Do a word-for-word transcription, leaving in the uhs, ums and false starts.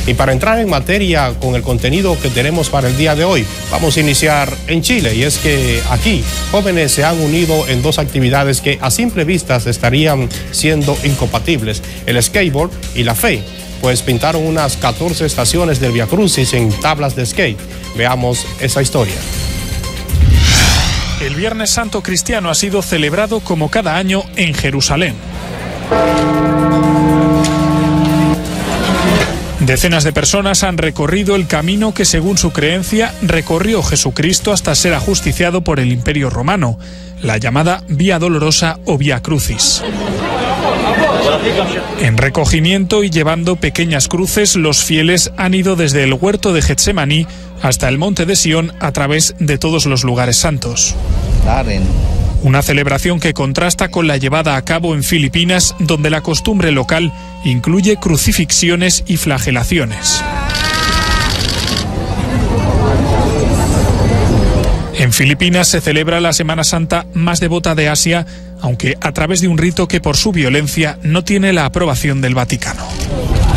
Y para entrar en materia con el contenido que tenemos para el día de hoy, vamos a iniciar en Chile, y es que aquí jóvenes se han unido en dos actividades que a simple vista estarían siendo incompatibles: el skateboard y la fe. Pues pintaron unas catorce estaciones del Via Crucis en tablas de skate. Veamos esa historia. El Viernes Santo cristiano ha sido celebrado como cada año en Jerusalén. Decenas de personas han recorrido el camino que, según su creencia, recorrió Jesucristo hasta ser ajusticiado por el Imperio Romano, la llamada Vía Dolorosa o Via Crucis. En recogimiento y llevando pequeñas cruces, los fieles han ido desde el huerto de Getsemaní hasta el monte de Sión a través de todos los lugares santos. Una celebración que contrasta con la llevada a cabo en Filipinas, donde la costumbre local incluye crucifixiones y flagelaciones. En Filipinas se celebra la Semana Santa más devota de Asia, aunque a través de un rito que por su violencia no tiene la aprobación del Vaticano.